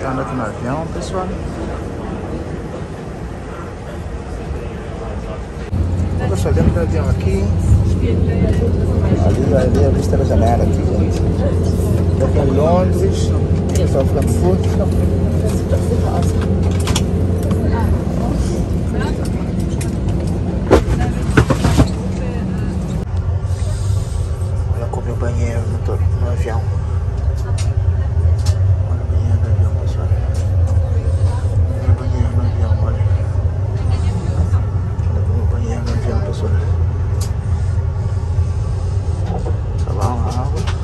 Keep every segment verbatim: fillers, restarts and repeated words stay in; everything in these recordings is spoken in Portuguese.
Chegando aqui no avião, pessoal. Bom, pessoal, dentro do avião aqui. Ali, ali a vista da janela aqui, gente. Estou aqui em Londres, pessoal, Frankfurt. Olha como é o banheiro no, no avião. Olha o banheiro no avião, pessoal. Olha o banheiro no avião, olha. Olha como é o banheiro no avião, pessoal. Salão, água.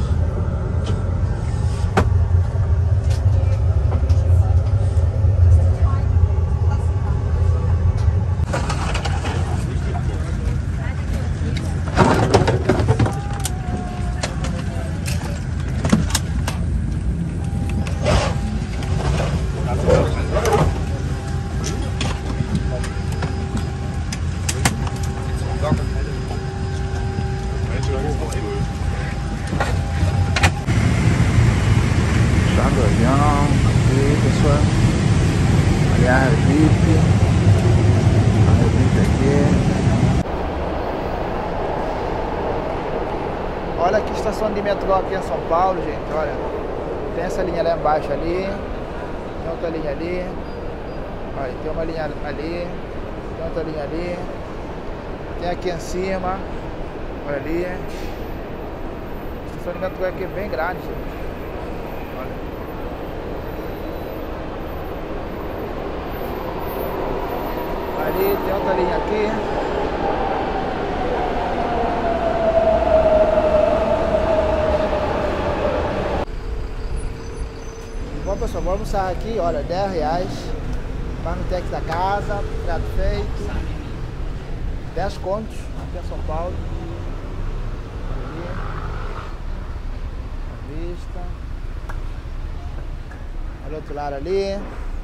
Fechando o avião, aqui, pessoal. Ali a V I P. A V I P aqui. Olha que estação de metrô aqui em São Paulo, gente. Olha, tem essa linha lá embaixo ali, tem outra linha ali. Olha, tem uma linha ali, tem outra linha ali. Tem aqui em cima, olha ali. A estação de metrô aqui é bem grande, gente. Olha. Ali tem outra linha aqui. Bom, pessoal, vamos almoçar aqui, olha, dez reais. Marmitex da casa, prato feito. dez contos aqui em São Paulo. Ali. A vista. Olha o outro lado ali.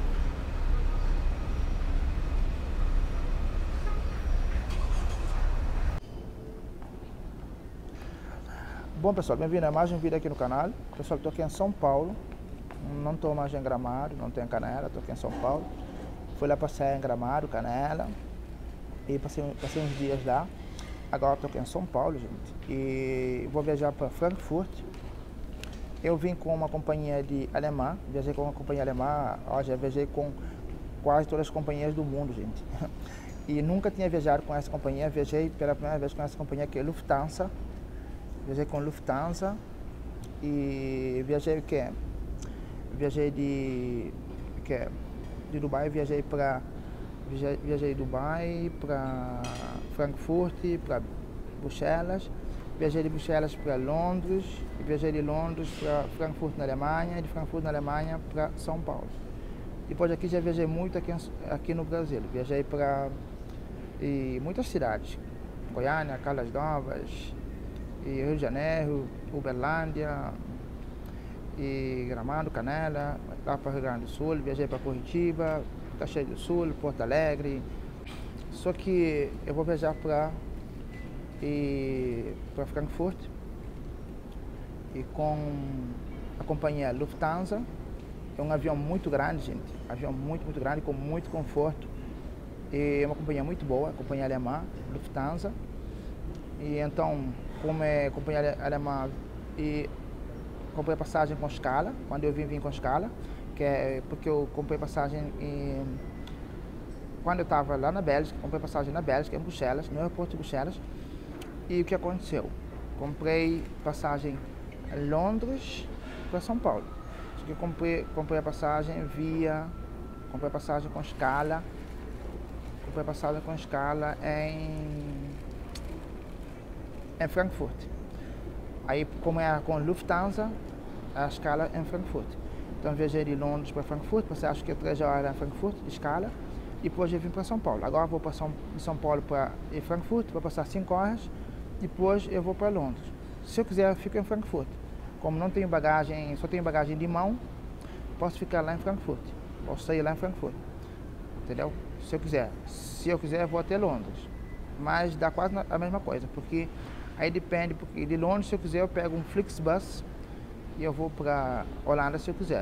Bom, pessoal, bem-vindo a mais um vídeo aqui no canal. Pessoal, estou aqui em São Paulo. Não estou mais em Gramado, não tenho Canela, estou aqui em São Paulo. Fui lá passear em Gramado, Canela. E passei, passei uns dias lá. Agora estou aqui em São Paulo, gente. E vou viajar para Frankfurt. Eu vim com uma companhia de alemã. Viajei com uma companhia alemã. Ó, já viajei com quase todas as companhias do mundo, gente. E nunca tinha viajado com essa companhia. Viajei pela primeira vez com essa companhia que é Lufthansa. Viajei com Lufthansa. E viajei o quê? Viajei de, que, de Dubai, viajei para viajei de Dubai para Frankfurt, para Bruxelas, viajei de Bruxelas para Londres, viajei de Londres para Frankfurt na Alemanha, e de Frankfurt na Alemanha para São Paulo. Depois aqui já viajei muito aqui, aqui no Brasil, viajei para muitas cidades, Goiânia, Caldas Novas, e Rio de Janeiro, Uberlândia, e Gramado, Canela, lá para Rio Grande do Sul, viajei para Curitiba, Caxias do Sul, Porto Alegre. Só que eu vou viajar para para Frankfurt e com a companhia Lufthansa. É um avião muito grande, gente, avião muito, muito grande, com muito conforto. E é uma companhia muito boa, a companhia alemã, Lufthansa. E então, como é companhia alemã, e comprei passagem com escala, quando eu vim, vim com escala, que é porque eu comprei passagem em, quando eu estava lá na Bélgica, comprei passagem na Bélgica, em Bruxelas, no aeroporto de Bruxelas. E o que aconteceu? Comprei passagem em Londres para São Paulo. Eu comprei, comprei a passagem via, comprei a passagem com escala, comprei a passagem com escala em, em Frankfurt. Aí, como é com Lufthansa, a escala é em Frankfurt. Então, viajei de Londres para Frankfurt, passei acho que três horas em Frankfurt, de escala, e depois eu vim para São Paulo. Agora vou para São, de São Paulo para Frankfurt, vou passar cinco horas, depois eu vou para Londres. Se eu quiser, eu fico em Frankfurt. Como não tenho bagagem, só tenho bagagem de mão, posso ficar lá em Frankfurt, posso sair lá em Frankfurt, entendeu? Se eu quiser. Se eu quiser, eu vou até Londres, mas dá quase a mesma coisa, porque aí depende, porque de Londres, se eu quiser, eu pego um Flixbus e eu vou para Holanda se eu quiser.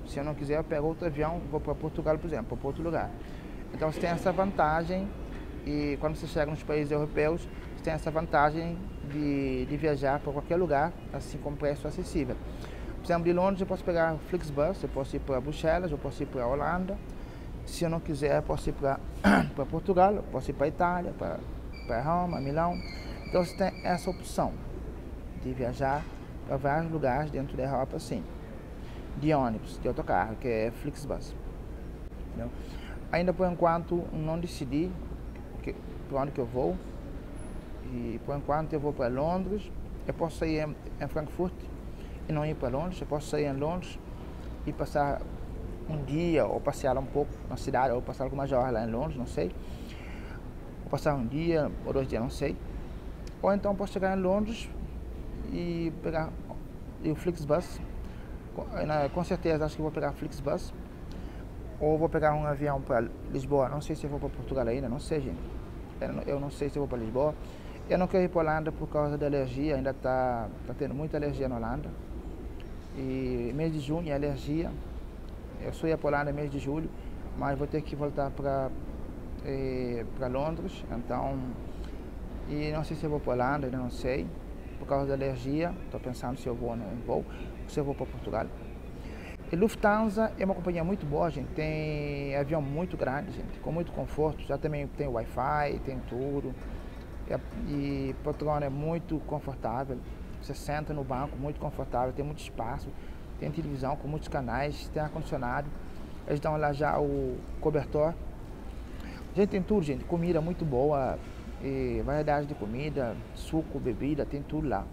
Se eu não quiser, eu pego outro avião e vou para Portugal, por exemplo, para outro lugar. Então você tem essa vantagem, e quando você chega nos países europeus, você tem essa vantagem de, de viajar para qualquer lugar, assim com preço acessível. Por exemplo, de Londres eu posso pegar o Flixbus, eu posso ir para Bruxelas, eu posso ir para a Holanda. Se eu não quiser, eu posso ir para Portugal, eu posso ir para a Itália, para, para Roma, Milão. Então você tem essa opção de viajar para vários lugares dentro da Europa, sim. De ônibus, de autocarro, que é Flixbus. Entendeu? Ainda por enquanto não decidi para onde que eu vou. E por enquanto eu vou para Londres. Eu posso sair em, em Frankfurt e não ir para Londres. Eu posso sair em Londres e passar um dia ou passear um pouco na cidade, ou passar algumas horas lá em Londres, não sei. Ou passar um dia ou dois dias, não sei. Ou então posso chegar em Londres e pegar o Flixbus. Com certeza acho que vou pegar Flixbus. Ou vou pegar um avião para Lisboa. Não sei se eu vou para Portugal ainda, não sei, gente. Eu não sei se eu vou para Lisboa. Eu não quero ir para a Holanda por causa da alergia. Ainda está tá tendo muita alergia na Holanda. E mês de junho é alergia. Eu só ia para a Holanda mês de julho, mas vou ter que voltar para eh, para Londres. Então, e não sei se eu vou para a Holanda, ainda não sei. Por causa da alergia. Estou pensando se eu vou ou não vou. Ou se eu vou para Portugal. E Lufthansa é uma companhia muito boa, gente. Tem avião muito grande, gente, com muito conforto. Já também tem Wi-Fi, tem tudo. E, e poltrona é muito confortável. Você senta no banco, muito confortável, tem muito espaço. Tem televisão com muitos canais, tem ar-condicionado. Eles dão lá já o cobertor. Gente, tem tudo, gente. Comida muito boa, e variedade de comida, suco, bebida, tem tudo lá.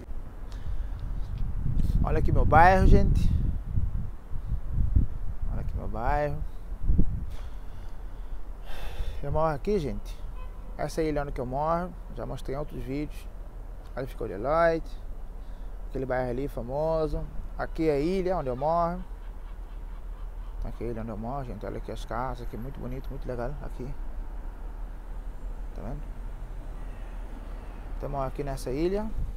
Olha aqui meu bairro, gente. Olha aqui meu bairro. Eu moro aqui, gente. Essa é a ilha onde eu moro. Já mostrei em outros vídeos. Ali ficou o Deloitte. Aquele bairro ali famoso. Aqui é a ilha onde eu moro. Aqui é a ilha onde eu moro, gente. Olha aqui as casas. Aqui é muito bonito, muito legal. Aqui. Tá vendo? Então eu moro aqui nessa ilha.